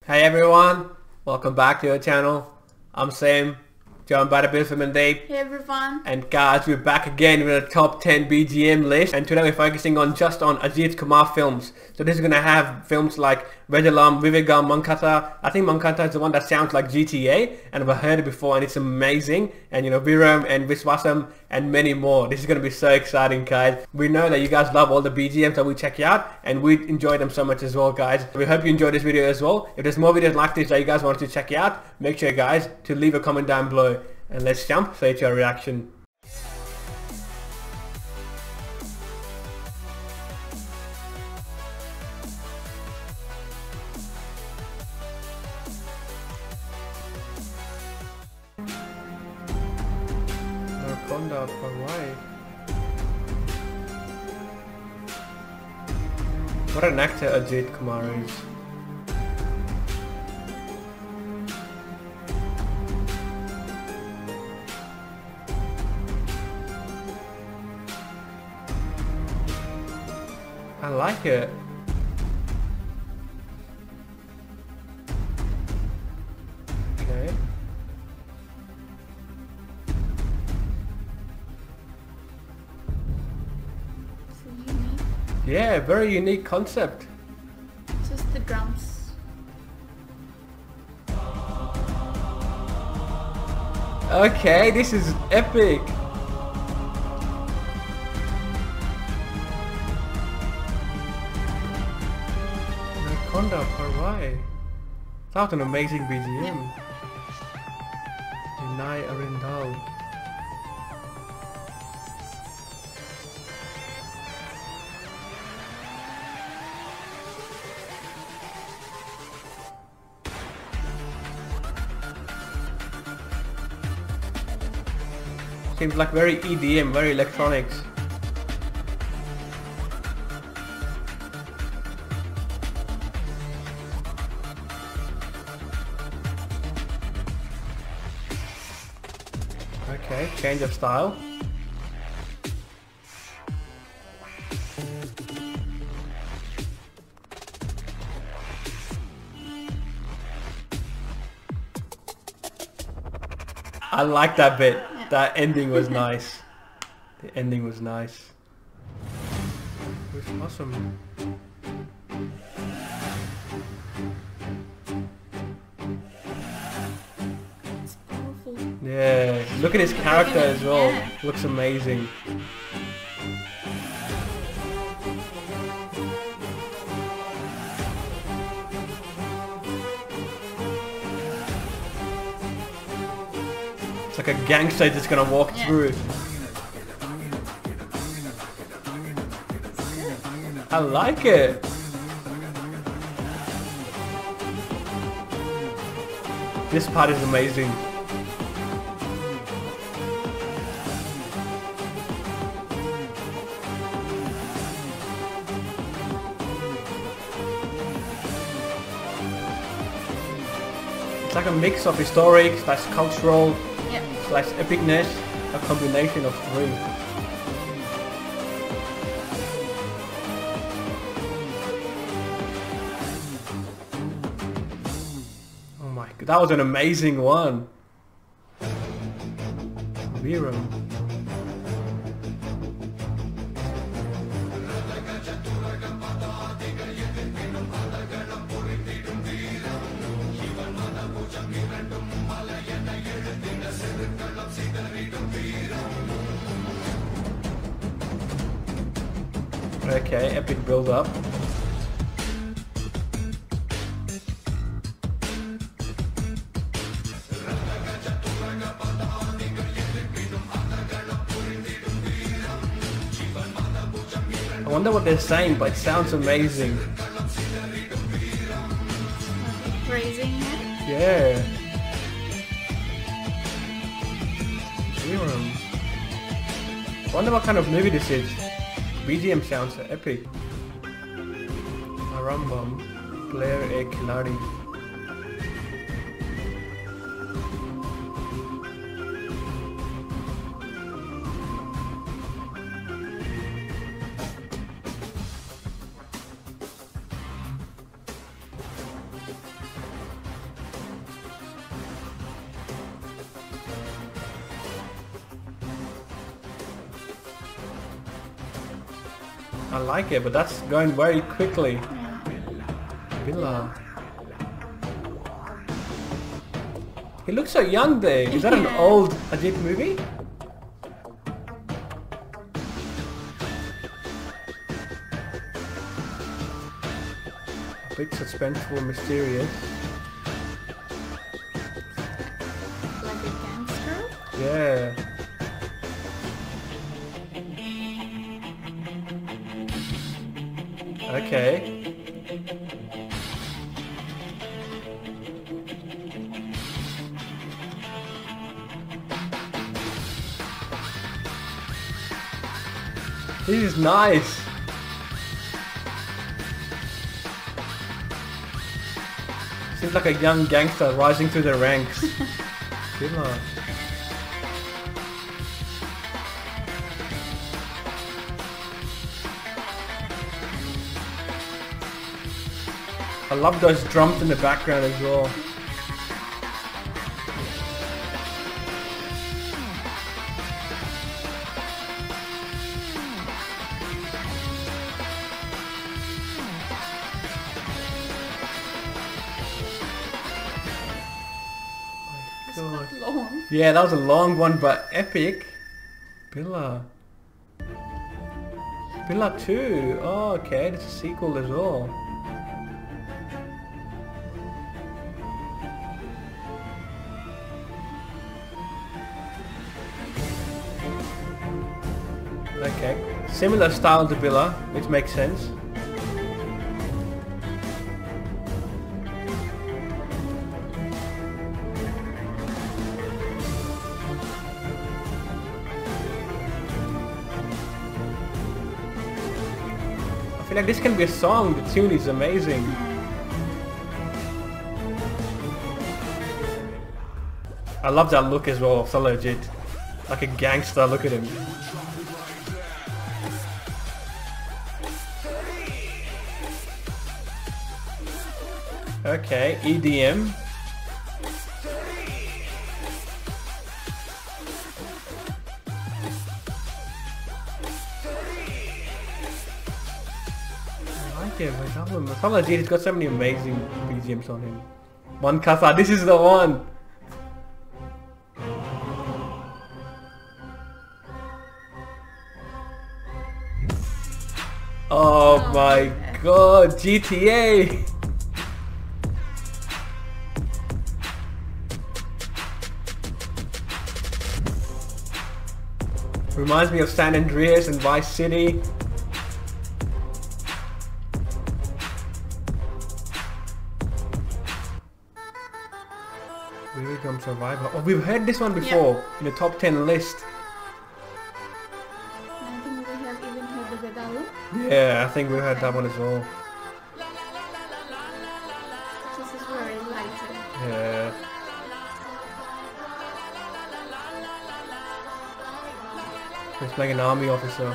Hey everyone, welcome back to our channel. I'm Sam, joined by the Viswasam and Dave. Hey everyone. And guys, we're back again with a top 10 BGM list. And today we're focusing on just on Ajith Kumar films. So this is going to have films like Vedalam, Vivegam, Mankatha. I think Mankatha is the one that sounds like GTA. And I've heard it before and it's amazing. And you know, Veeram and Viswasam and many more. This is going to be so exciting, guys. We know that you guys love all the BGMs that we check out. And we enjoy them so much as well, guys. We hope you enjoyed this video as well. If there's more videos like this that you guys want to check out, make sure, guys, to leave a comment down below. And let's jump straight to our reaction. What an actor Ajith Kumar is. I like it. Okay. It's unique. Yeah, very unique concept. Just the drums. Okay, this is epic. That was an amazing BGM. Deny Arindal. Seems like very EDM, very electronics. Okay, change of style. I like that bit. Yeah. That ending was nice. The ending was nice. It was awesome. Yeah, look at his character as well. Yeah. Looks amazing. It's like a gangster just gonna walk through. I like it. This part is amazing. It's like a mix of historic slash cultural slash epicness, a combination of three. Oh my god, that was an amazing one. Veeram. Okay, epic build up. I wonder what they're saying, but it sounds amazing. Praising it? Yeah. Veeram. I wonder what kind of movie this is. BGM sounds so epic. Arambam, player a Khiladi. I like it, but that's going very quickly. Yeah. Bila. He looks so young there. Is that an old Ajith movie? A bit suspenseful, mysterious. Like a gangster? Yeah. Okay. This is nice. Seems like a young gangster rising through the ranks. Good luck. I love those drums in the background as well. Long. Yeah, that was a long one, but epic. Billa. Billa 2. Oh, okay, it's a sequel as well. Okay, similar style to Billa, which makes sense. I feel like this can be a song. The tune is amazing. I love that look as well, so legit. Like a gangster, look at him. Okay, EDM. I like it, Vedalam. Ajith has got so many amazing BGMs on him. Mankatha, this is the one! Oh my god, GTA! Reminds me of San Andreas and Vice City. Vivegam Survivor. Oh, we've heard this one before in the top 10 list. I think we have even heard the Vedalam. Yeah, I think we heard that one as well. This is very light. Yeah. He's playing an army officer.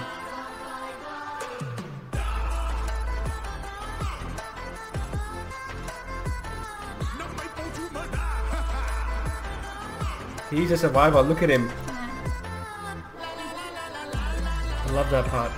He's a survivor, look at him. I love that part.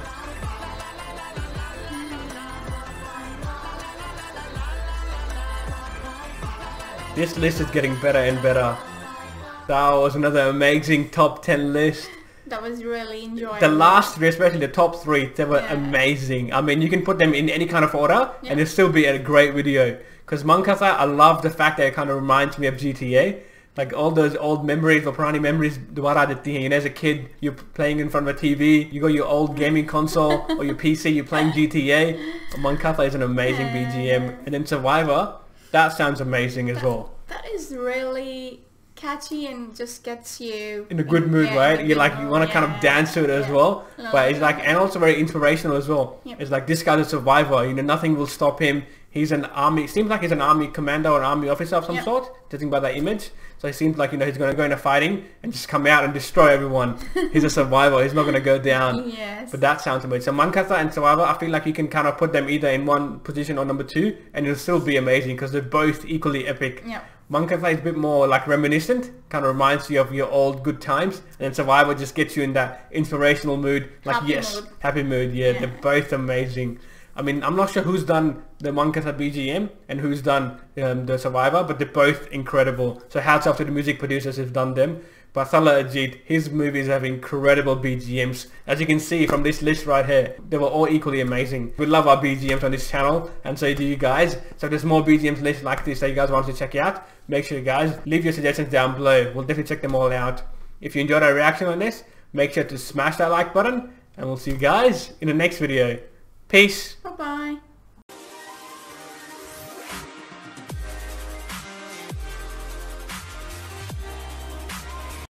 This list is getting better and better. That was another amazing top 10 list. That was really enjoyable. The last three, especially the top three, they were amazing. I mean, you can put them in any kind of order and it'll still be a great video. Because Mankatha, I love the fact that it kind of reminds me of GTA. Like all those old memories or Purani memories, as a kid, you're playing in front of a TV, you got your old gaming console or your PC, you're playing GTA. Mankatha is an amazing BGM. And then Survivor, that sounds amazing as well. That is really catchy and just gets you in a good mood, right? You like, you want to kind of dance to it as well. But it's like, and also very inspirational as well. It's like, this guy's a survivor, you know, nothing will stop him. He's an army, seems like he's an army commander or army officer of some sort, judging by that image. So it seems like, you know, he's going to go into fighting and just come out and destroy everyone. He's a survivor, he's not going to go down. But that sounds amazing. So Mankatha and Survivor, I feel like you can kind of put them either in one position or number two and it'll still be amazing because they're both equally epic. Mankatha is a bit more like reminiscent, kind of reminds you of your old good times, and then Survivor just gets you in that inspirational mood, like Happy yes, mood. happy mood. Yeah, they're both amazing. I mean, I'm not sure who's done the Mankatha BGM and who's done the Survivor, but they're both incredible. So hats off to the music producers who've done them. But Ajith, his movies have incredible BGMs. As you can see from this list right here, they were all equally amazing. We love our BGMs on this channel, and so do you guys. So if there's more BGMs lists like this that you guys want to check out, make sure you guys leave your suggestions down below. We'll definitely check them all out. If you enjoyed our reaction on this, make sure to smash that like button, and we'll see you guys in the next video. Peace. Bye-bye.